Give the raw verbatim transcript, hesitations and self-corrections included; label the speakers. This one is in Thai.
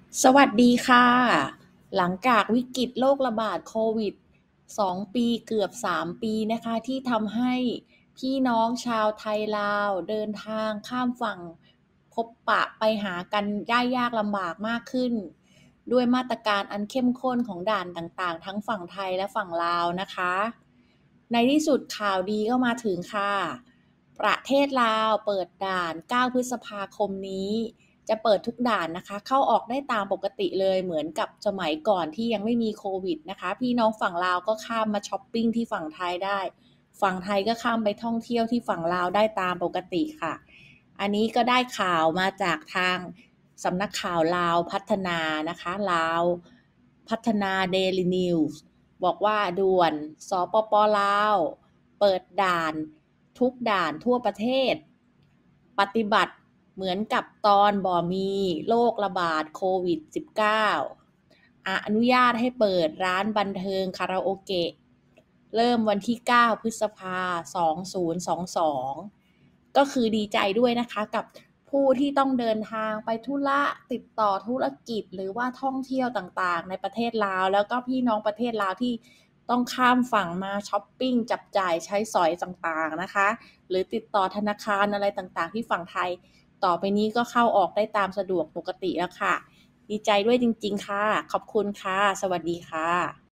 Speaker 1: สวัสดีค่ะหลังจากวิกฤตโรคระบาดโควิดสองปีเกือบสามปีนะคะที่ทำให้พี่น้องชาวไทยลาวเดินทางข้ามฝั่งพบปะไปหากันได้ยากลำบากมากขึ้นด้วยมาตรการอันเข้มข้นของด่านต่างๆทั้งฝั่งไทยและฝั่งลาวนะคะในที่สุดข่าวดีก็มาถึงค่ะประเทศลาวเปิดด่านเก้าพฤษภาคมนี้ จะเปิดทุกด่านนะคะเข้าออกได้ตามปกติเลยเหมือนกับสมัยก่อนที่ยังไม่มีโควิดนะคะพี่น้องฝั่งลาวก็ข้ามมาช้อปปิ้งที่ฝั่งไทยได้ฝั่งไทยก็ข้ามไปท่องเที่ยวที่ฝั่งลาวได้ตามปกติค่ะอันนี้ก็ได้ข่าวมาจากทางสำนักข่าวลาวพัฒนานะคะลาวพัฒนาเดลินิวส์บอกว่าด่วนสปปลาวเปิดด่านทุกด่านทั่วประเทศปฏิบัติ เหมือนกับตอนบ่มีโรคระบาดโควิด สิบเก้า ออนุญาตให้เปิดร้านบันเทิงคาราโอเกะเริ่มวันที่เก้าพฤษภาสองพันยี่สิบสองก็คือดีใจด้วยนะคะกับผู้ที่ต้องเดินทางไปธุระติดต่อธุรกิจหรือว่าท่องเที่ยวต่างๆในประเทศลาวแล้วก็พี่น้องประเทศลาวที่ต้องข้ามฝั่งมาช้อปปิ้งจับจ่ายใช้สอยต่างๆนะคะหรือติดต่อธนาคารอะไรต่างๆที่ฝั่งไทย ต่อไปนี้ก็เข้าออกได้ตามสะดวกปกติแล้วค่ะดีใจด้วยจริงๆค่ะขอบคุณค่ะสวัสดีค่ะ